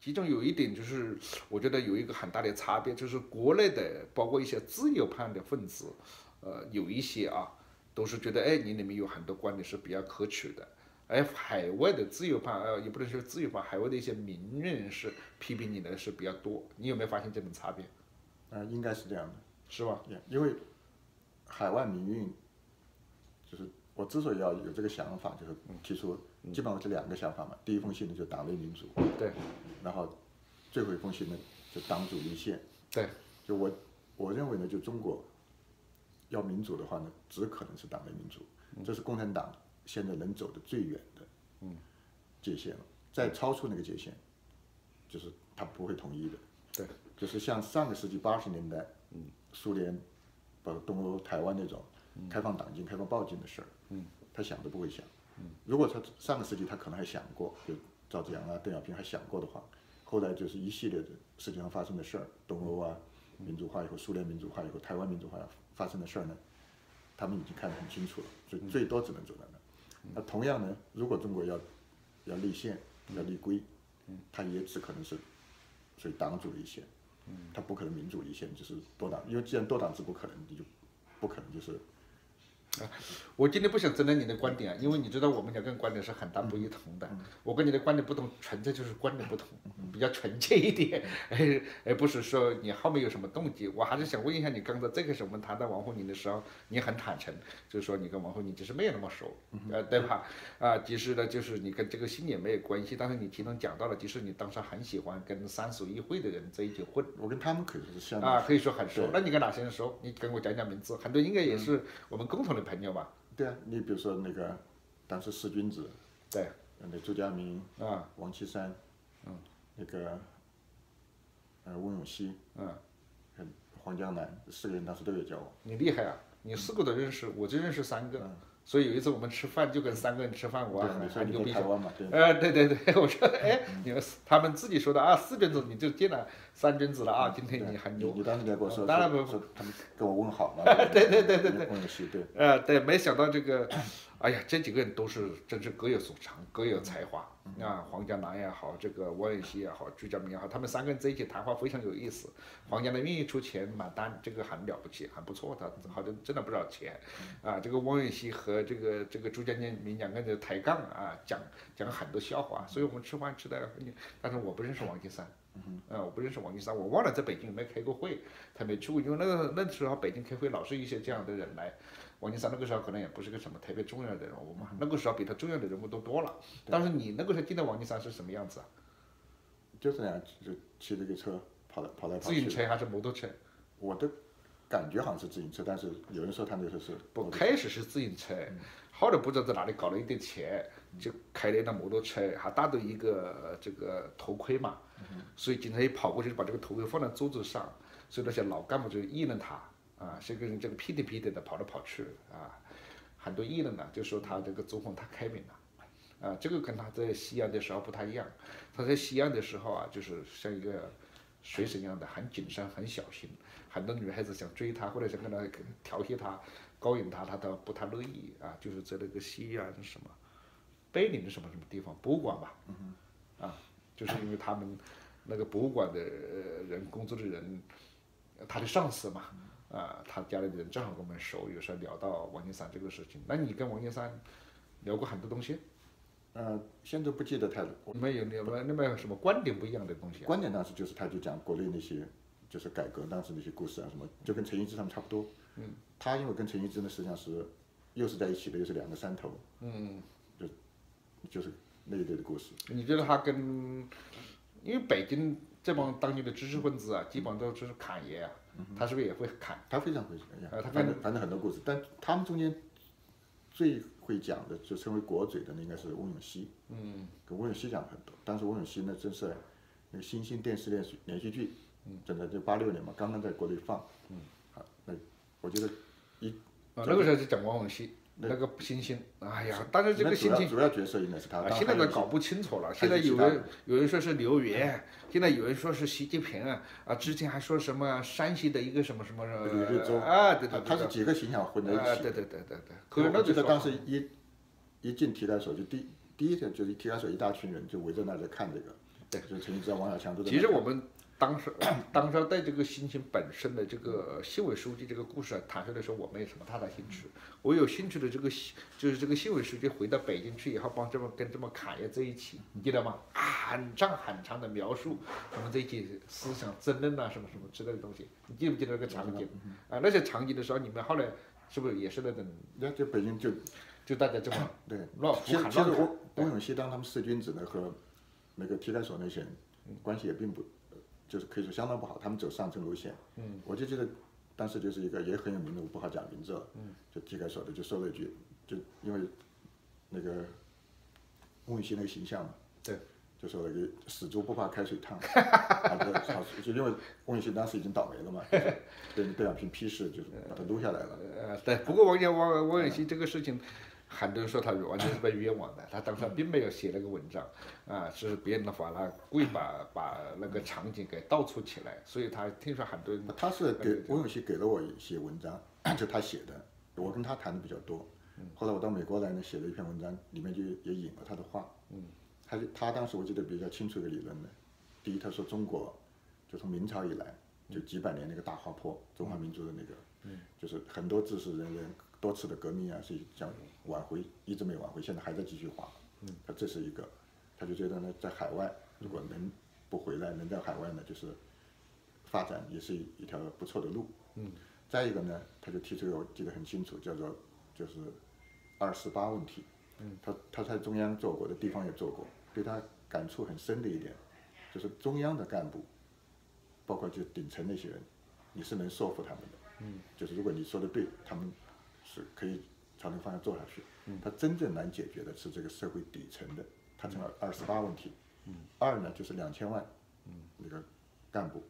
其中有一点就是，我觉得有一个很大的差别，就是国内的包括一些自由派的分子，有一些啊，都是觉得哎，你里面有很多观点是比较可取的。而海外的自由派，也不能说自由派，海外的一些名人是批评你的是比较多。你有没有发现这种差别？ 应该是这样的， 是吧？ 因为海外民运，就是我之所以要有这个想法，就是提出基本上是两个想法嘛。第一封信呢就党内民主， 对， 然后最后一封信呢就党主立宪。 对， 就我认为呢，就中国要民主的话呢，只可能是党内民主，这是共产党现在能走的最远的界限了。再超出那个界限，就是他不会统一的。 对， 就是像上个世纪80年代，苏联，包括东欧、台湾那种开放党禁、开放报禁的事儿，他想都不会想。如果他上个世纪他可能还想过，就赵紫阳啊、邓小平还想过的话，后来就是一系列的世界上发生的事儿，东欧啊民主化以后，苏联民主化以后，台湾民主化发生的事儿呢，他们已经看得很清楚了，所以最多只能走到那。那同样呢，如果中国要立宪、要立规，它也只可能是所以党主立宪，它不可能民主立宪，就是多党，因为既然多党制不可能，你就不可能就是我今天不想争论你的观点啊，因为你知道我们两个人观点是很大不一同的。我跟你的观点不同，纯粹就是观点不同，比较纯洁一点，而不是说你后面有什么动机。我还是想问一下你，刚才这个时候我们谈到王沪宁的时候，你很坦诚，就是说你跟王沪宁其实没有那么熟，对吧？其实呢，就是你跟这个信也没有关系，但是你其中讲到了，其实你当时很喜欢跟3所议会的人在一起混。 我跟他们可以说是相当可以说很熟。那你跟哪些人熟？你跟我讲讲名字，很多应该也是我们共同的朋友吧？ 对啊，你比如说那个当时四君子， 对， 那朱家明王岐山，那个翁永熙，黄江南4个人当时都有交往。 你厉害啊！你4个都认识，我就认识3个。所以有一次我们吃饭，就跟3个人吃饭，我还牛逼。 台湾嘛，对。 对对对，我说你们他们自己说的4君子，你就进了3君子了啊！今天你很牛。 你当时在跟我说， 当然不， 他们跟我问好嘛。 对对对对对。 翁永熙对。 对，没想到这个，哎呀，这几个人都是真是各有所长，各有才华。黄江南也好，这个王永熙也好，朱家明也好，他们3个人在一起谈话非常有意思。黄江南愿意出钱买单，这个很了不起，很不错，他好像挣了不少钱。这个王永熙和这个朱家明2个人抬杠讲很多笑话，所以我们吃饭吃的很久。但是我不认识王岐山。我不认识王岐山，我忘了在北京有没有开过会，他没去过，因为那时候北京开会老是一些这样的人来。王岐山那个时候可能也不是个什么特别重要的人物嘛，那个时候比他重要的人物都多了。但是你那个时候见到王岐山是什么样子啊？ 就是那样，就骑着个车跑来跑去。 自行车还是摩托车？ 我的感觉好像是自行车，但是有人说他那时候是不，开始是自行车，后来不知道在哪里搞了一点钱，就开了一辆摩托车，还带着一个这个头盔嘛，所以经常一跑过去就把这个头盔放在桌子上，所以那些老干部就议论他这个人这个屁颠屁颠的跑来跑去很多议论呢，就说他这个作风太开明了。这个跟他在西安的时候不太一样，他在西安的时候就是像一个水手一样的，很谨慎、很小心。很多女孩子想追他，或者想跟他调戏他、勾引他，他都不太乐意就是在那个西安什么碑林什么地方博物馆吧，就是因为他们那个博物馆的工作的人，他的上司嘛，他家里的人正好跟我们熟，有时候聊到王岐山这个事情。那你跟王岐山聊过很多东西？ 现在不记得太多。 你们有什么观点不一样的东西观点当时就是他就讲国内那些就是改革当时那些故事什么，就跟陈一之他们差不多。他因为跟陈一之呢实际上是又是在一起的，又是2个山头。就是那一类的故事。你觉得他跟因为北京这帮当年的知识分子基本上都是侃爷他是不是也会侃？ 他非常会他反正很多故事，但他们中间最会讲的，就称为国嘴的，那应该是翁永熙。跟翁永熙讲很多。当时翁永熙呢，正是那个新兴电视连续剧，正在就86年嘛，刚刚在国内放。那我觉得那个时候就讲王永熙。那个星星，哎呀，但是这个星星主要角色应该是他。 现在都搞不清楚了。现在有人说是刘源，现在有人说是习近平之前还说什么山西的一个什么李日洲对， 他是几个形象混在一起。 对。 可是我记得当时一进提改所，就第一天就是提改所一大群人就围着那在看这个， 对，就是陈毅之、王小强都在。 其实我们当时对这个心情本身的这个新委书记这个故事坦率的说，我没有什么太大兴趣。我有兴趣的就是这个新委书记回到北京去以后，跟这么侃爷在一起，你记得吗？很长的描述他们在一起思想争论啊，什么什么之类的东西，你记不记得那个场景？那些场景的时候，你们后来是不是也是那种？ 就北京就大家这么对乱其实胡喊乱翁永熙当他们四君子呢和那个体改所那些人关系也并不，就是可以说相当不好，他们走上层路线。我就记得当时就是一个也很有名的，我不好讲名字了。就体改所的就说了一句，就因为那个翁永熙那个形象嘛， 对， 就说了个死猪不怕开水烫。就因为翁永熙当时已经倒霉了嘛，被两瓶批示就是把他撸下来了。 对，不过王永熙这个事情。很多人说他完全是被冤枉的，他当时并没有写那个文章，是别人的话呢，故意把那个场景给倒出起来，所以他听说很多人。 他是翁永熙给了我一些文章，就他写的，我跟他谈的比较多。后来我到美国来呢，写了一篇文章，里面就也引了他的话。他当时我记得比较清楚一个理论呢，第一他说中国就从明朝以来就几百年那个大滑坡，中华民族的那个，就是很多知识人多次的革命啊，是想挽回，一直没挽回，现在还在继续滑。他这是一个，他就觉得呢，在海外如果能不回来，能在海外呢，就是发展也是一条不错的路。再一个呢，他就提出我记得很清楚，叫做就是248问题。他在中央做过的，地方也做过，对他感触很深的一点，就是中央的干部，包括就顶层那些人，你是能说服他们的。就是如果你说的对，他们是可以朝那个方向做下去。他真正难解决的是这个社会底层的，他成了28问题。2呢就是2000万那个干部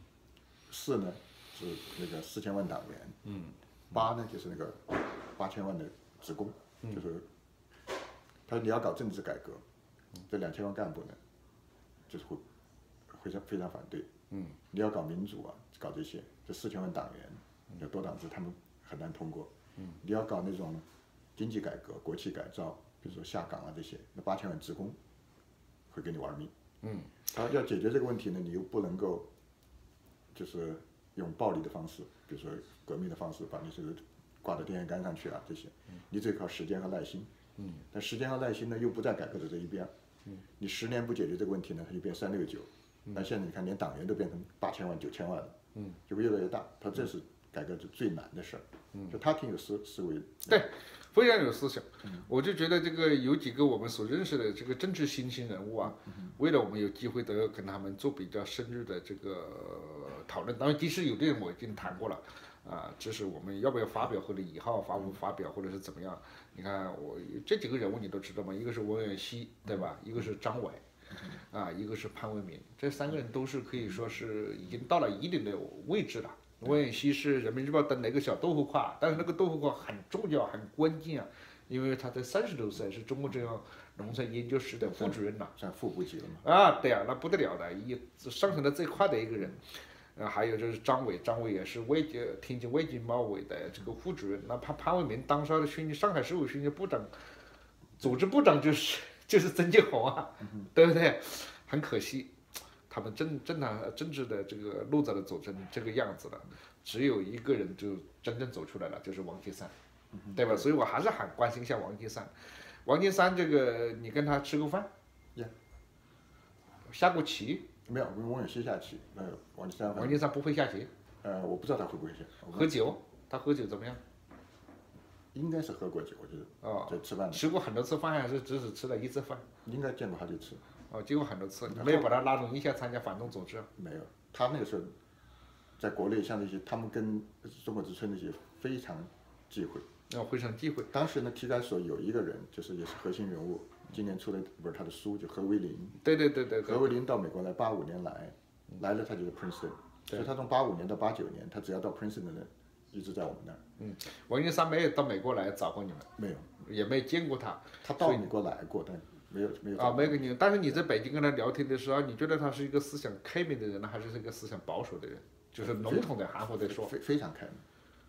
，4呢是那个4000万党员，8呢就是那个8000万的职工，就是你要搞政治改革，这2000万干部呢就是会非常反对。你要搞民主啊，搞这些，这4000万党员有多党制，他们很难通过。你要搞那种经济改革、国企改造，比如说下岗啊这些，那8000万职工会跟你玩命。然后要解决这个问题呢，你又不能够就是用暴力的方式，比如说革命的方式把你这个挂到电线杆上去啊这些，你只靠时间和耐心。但时间和耐心呢又不在改革的这一边。你10年不解决这个问题呢，它就变369。那现在你看，连党员都变成8000万、9000万了，就会越来越大。他这是改革最难的事儿。就他挺有思维。 对，非常有思想。我就觉得这个有几个我们所认识的这个政治新兴人物啊，为了我们有机会都要跟他们做比较深入的这个讨论。当然，即使有的人我已经谈过了，只是我们要不要发表或者以后发表或者是怎么样？你看我这几个人物你都知道吗？一个是王远熙，对吧？一个是张伟。一个是潘为民，这3个人都是可以说是已经到了一定的位置了。王远熙是人民日报登了一个小豆腐块，但是那个豆腐块很重要、很关键啊，因为他在30多岁是中国中央农村研究室的副主任了， 算副部级了嘛？ 对啊，那不得了的，上升的最快的一个人。还有就是张伟也是天津卫经贸委的这个副主任。那潘为民当时的上海市委宣传部长、组织部长就是曾庆红啊，对不对？很可惜，他们政治的这个路子走成这个样子了，只有一个人就真正走出来了，就是王岐山，对吧？所以我还是很关心一下王岐山。王岐山这个，你跟他吃过饭？下过棋？ 没有，跟王永熙下棋。王岐山不会下棋？ 我不知道他会不会下。 喝酒？他喝酒怎么样？ 应该是喝过酒，我觉得。在吃饭。 吃过很多次饭，还是只吃了1次饭？ 应该见过好几次。 见过很多次。你没有把他拉拢一下参加反动组织？ 没有，他那个时候，在国内像那些，他们跟中国之春那些非常忌讳。 非常忌讳。 当时呢，体改所有一个人，就是也是核心人物，今年出了一本他的书，就何为林。 对。 何为林到美国来，85年来了他就是 Princeton， 所以他从85年到89年，他只要到 Princeton 的，一直在我们那儿。 王岐山没有到美国来找过你们？ 没有， 也没见过他。 他到美国来过，但没有。 没跟你。但是你在北京跟他聊天的时候，你觉得他是一个思想开明的人呢，还是一个思想保守的人？就是笼统的、含糊的说。 非常开明。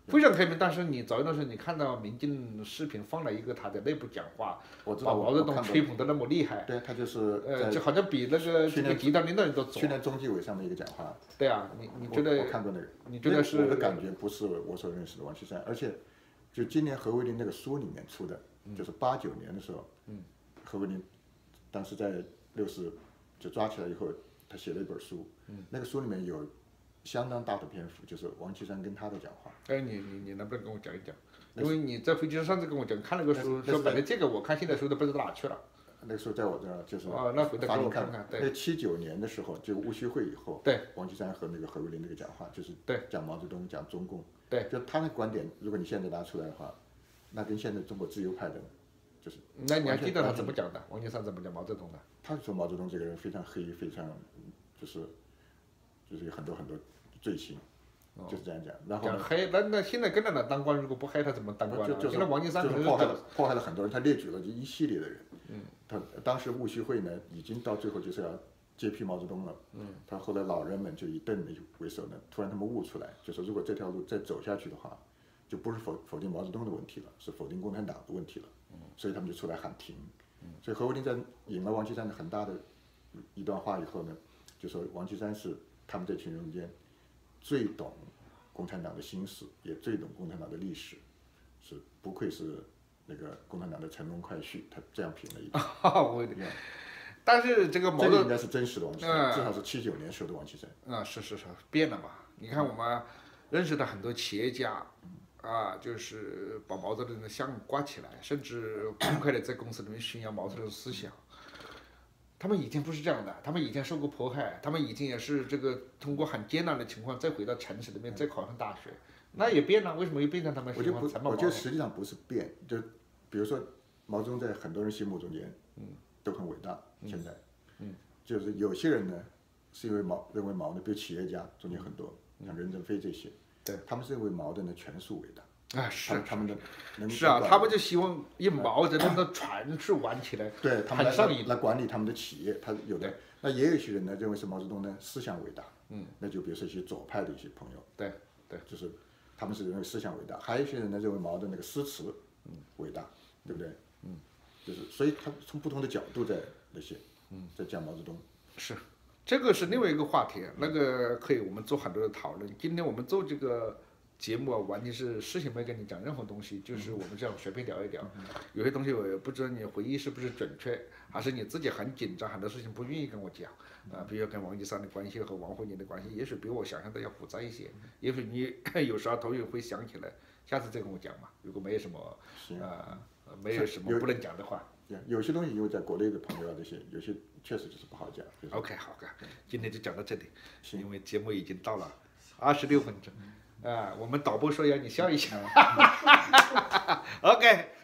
非常开明。但是你早一段时间你看到民进视频放了一个他的内部讲话，把毛泽东吹捧得那么厉害， 对他就是就好像比那个这个集团领导人都左。 去年中纪委上面一个讲话。 对啊，你觉得？ 我看过那个。 你觉得是？ 我的感觉不是我所认识的王岐山，而且就今年何为林那个书里面出的，就是89年的时候，何为林当时在60就抓起来以后，他写了一本书，那个书里面有相当大的篇幅就是王岐山跟他的讲话。 哎，你能不能跟我讲一讲？因为你在飞机上上次跟我讲看了个书，说本来这个我看现在书都不知道哪去了。 那个时候在我这儿就是那回头给我看看。对。 那79年的时候，就戊戌会以后， 对， 王岐山和那个何为林那个讲话，就是讲毛泽东，讲中共。 对。 就他的观点，如果你现在拿出来的话，那跟现在中国自由派的，就是。 那你还记得他怎么讲的？王岐山怎么讲毛泽东的？ 他说毛泽东这个人非常黑，非常就是有很多罪行。就是这样讲，然后讲黑，那现在跟着他当官，如果不黑他怎么当官呢？ 现在王岐山就是迫害了很多人，他列举了一系列的人。他当时戊戌会呢，已经到最后就是要揭批毛泽东了。他后来老人们就以邓为首呢，突然他们悟出来，就说如果这条路再走下去的话，就不是否定毛泽东的问题了，是否定共产党的问题了。所以他们就出来喊停。所以何为林在引了王岐山的很大的一段话以后呢，就说王岐山是他们这群人间最懂共产党的心思，也最懂共产党的历史，是不愧是那个共产党的乘龙快婿，他这样评了一句。 但是这个毛泽东应该是真实的王岐山，至少是79年时候的王岐山。 是变了嘛？你看我们认识的很多企业家，就是把毛泽东的像挂起来，甚至公开的在公司里面宣扬毛泽东的思想。他们以前不是这样的，他们以前受过迫害，他们以前也是这个通过很艰难的情况再回到城市里面再考上大学，那也变了，为什么又变成他们喜欢残暴？ 我觉得实际上不是变，就比如说毛泽东在很多人心目中间，都很伟大。现在，就是有些人呢，是因为认为毛呢，比如企业家中间很多，像任正非这些， 对， 他们是认为毛的呢权术伟大。 是他们的他们就希望以毛泽东的传述玩起来， 对他们来管理他们的企业，他有的。那也有一些人呢认为是毛泽东呢思想伟大，那就比如说一些左派的一些朋友， 对， 就是他们是认为思想伟大，还有一些人呢认为毛的那个诗词伟大，对不对？就是所以他从不同的角度在那些在讲毛泽东。 是，这个是另外一个话题，那个可以我们做很多的讨论。今天我们做这个节目完全是事先没跟你讲任何东西，就是我们这样随便聊一聊。有些东西我也不知道你回忆是不是准确，还是你自己很紧张，很多事情不愿意跟我讲。比如跟王岐山的关系和王沪宁的关系，也许比我想象的要复杂一些。也许你有时候头也会想起来，下次再跟我讲嘛。如果没有什么没有什么不能讲的话。 有些东西因为在国内的朋友这些，有些确实就是不好讲。 OK， 好的，今天就讲到这里，因为节目已经到了26分钟。我们导播说要你笑一笑。OK。